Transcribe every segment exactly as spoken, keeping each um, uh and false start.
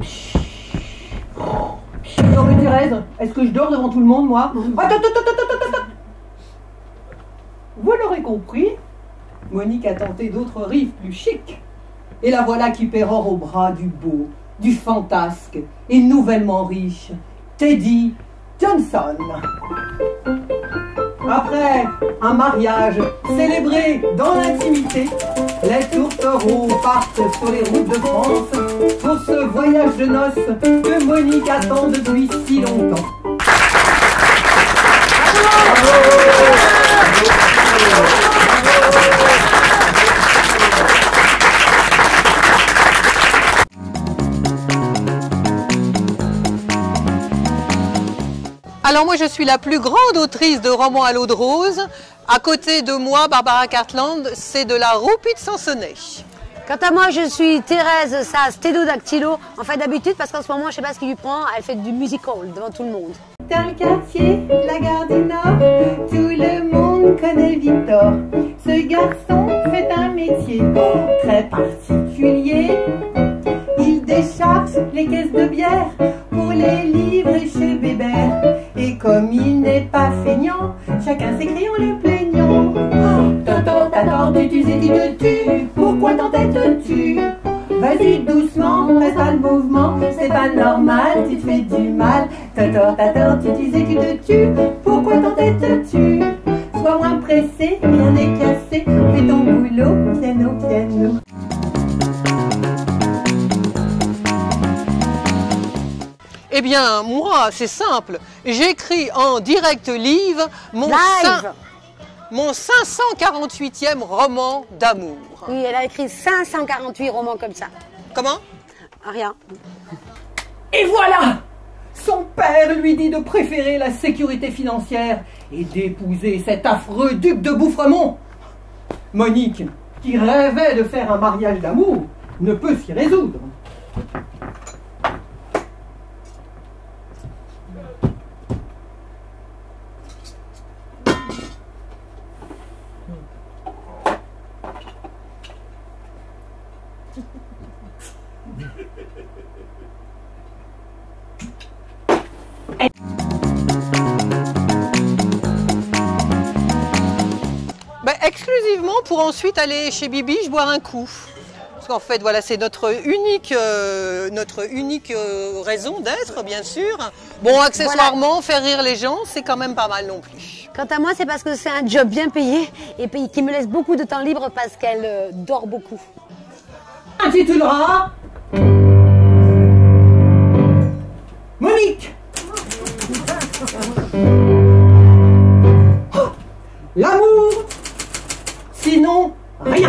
Non mais Thérèse, est-ce que je dors devant tout le monde, moi? Attends, attends, attends, attends, attends. Vous l'aurez compris, Monique a tenté d'autres rives plus chics. Et la voilà qui pérore au bras du beau, du fantasque et nouvellement riche, Teddy Johnson. Après un mariage célébré dans l'intimité, les tourtereaux partent sur les routes de France pour ce voyage de noces que Monique attend depuis si longtemps. Alors moi je suis la plus grande autrice de romans à l'eau de rose. À côté de moi, Barbara Cartland, c'est de la roupie de Sansonnet. Quant à moi, je suis Thérèse Sas Stédodactylo. En fait d'habitude, parce qu'en ce moment, je sais pas ce qui lui prend, elle fait du musical devant tout le monde. Dans le quartier de la gare du Nord, tout le monde connaît Victor. Ce garçon fait un métier très particulier. Il décharge les caisses de bière pour les livrer chez Bébert. Et comme il n'est pas feignant, chacun s'écrie en le plaignant. T'entends, t'attends, tu tu sais, tu te tues. Pourquoi t'entêtes-tu? Vas-y doucement, presse pas le mouvement, c'est pas normal, tu te fais du mal. T'entends, t'attends, tu tu sais, tu te tues. Pourquoi t'entêtes-tu? Sois moins pressé, rien n'est cassé. Fais ton boulot, piano, piano. Eh bien, moi, c'est simple. J'écris en direct live mon, Live. mon cinq cent quarante-huitième roman d'amour. Oui, elle a écrit cinq cent quarante-huit romans comme ça. Comment? Rien. Et voilà! Son père lui dit de préférer la sécurité financière et d'épouser cet affreux duc de Boufremont. Monique, qui rêvait de faire un mariage d'amour, ne peut s'y résoudre. Ben, exclusivement pour ensuite aller chez Bibiche boire un coup. Parce qu'en fait, voilà, c'est notre unique, euh, notre unique euh, raison d'être, bien sûr. Bon, accessoirement, voilà. Faire rire les gens, c'est quand même pas mal non plus. Quant à moi, c'est parce que c'est un job bien payé et qui me laisse beaucoup de temps libre parce qu'elle euh, dort beaucoup. Intitulera Monique. Oh, l'amour, sinon rien.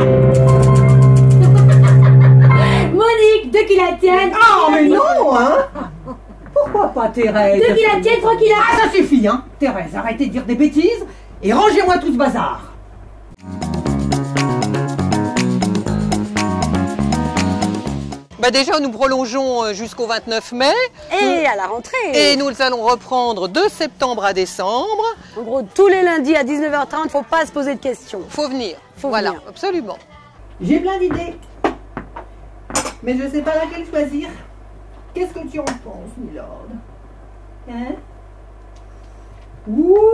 Monique, deux qui la tiennent. Ah, mais non, hein. Pourquoi pas Thérèse? Deux qui la tiennent, trois qui la... Ah, ça suffit, hein. Thérèse, arrêtez de dire des bêtises et rangez-moi tout ce bazar. Bah déjà, nous prolongeons jusqu'au vingt-neuf mai. Et à la rentrée. Et nous allons reprendre de septembre à décembre. En gros, tous les lundis à dix-neuf heures trente, il ne faut pas se poser de questions. Faut venir. Faut voilà, venir. Absolument. J'ai plein d'idées, mais je ne sais pas laquelle choisir. Qu'est-ce que tu en penses, Milord? Hein? Ouh!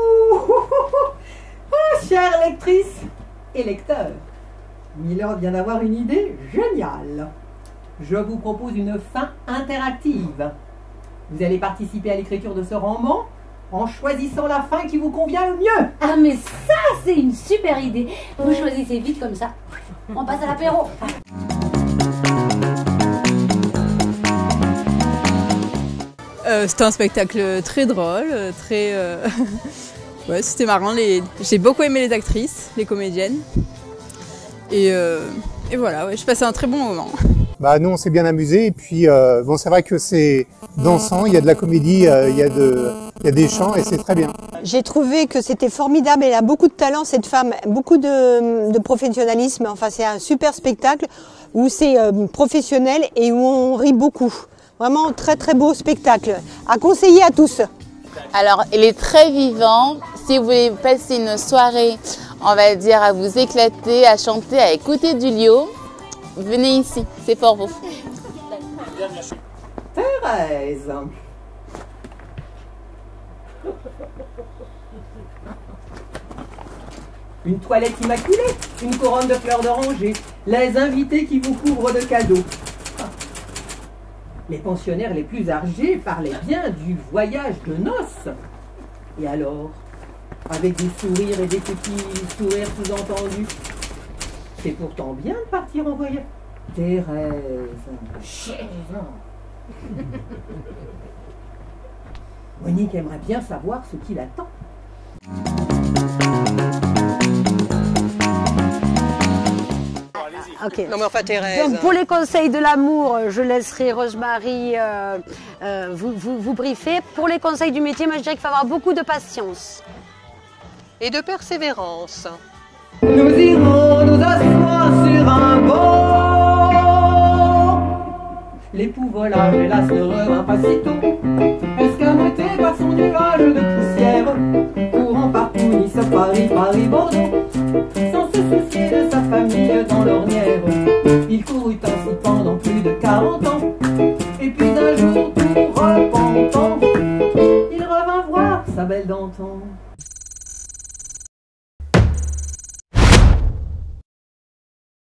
Oh, chère lectrice et lecteur, Milord vient d'avoir une idée géniale. Je vous propose une fin interactive. Vous allez participer à l'écriture de ce roman en choisissant la fin qui vous convient le mieux. Ah mais ça, c'est une super idée. Vous choisissez vite comme ça. On passe à l'apéro. Euh, c'était un spectacle très drôle, très... Euh... ouais, c'était marrant. Les... J'ai beaucoup aimé les actrices, les comédiennes. Et, euh... et voilà, ouais, je passais un très bon moment. Bah, nous, on s'est bien amusé. Et puis, euh, bon, c'est vrai que c'est dansant, il y a de la comédie, euh, il y a de, il y a des chants et c'est très bien. J'ai trouvé que c'était formidable. Elle a beaucoup de talent, cette femme, beaucoup de, de professionnalisme. Enfin, c'est un super spectacle où c'est euh, professionnel et où on rit beaucoup. Vraiment très très beau spectacle. À conseiller à tous. Alors, il est très vivant. Si vous voulez passer une soirée, on va dire, à vous éclater, à chanter, à écouter du Lio, venez ici, c'est pour vous. Thérèse. Une toilette immaculée, une couronne de fleurs d'oranger, les invités qui vous couvrent de cadeaux. Les pensionnaires les plus âgés parlaient bien du voyage de noces. Et alors, avec des sourires et des petits sourires sous-entendus, c'est pourtant bien de partir en voyage. Thérèse. Monique aimerait bien savoir ce qui l'attend. Ok. Non mais enfin Thérèse. Donc pour les conseils de l'amour, je laisserai Rosemary euh, euh, vous, vous, vous briefer. Pour les conseils du métier, moi je dirais qu'il faut avoir beaucoup de patience. Et de persévérance. Nous irons nous asseoir sur un banc. L'époux volage, hélas, ne revint pas si tôt. Escamoté par son nuage de poussière, courant partout, Nice, Paris, Paris, Bordeaux, sans se soucier de sa famille dans l'ornière. Il courut ainsi pendant plus de quarante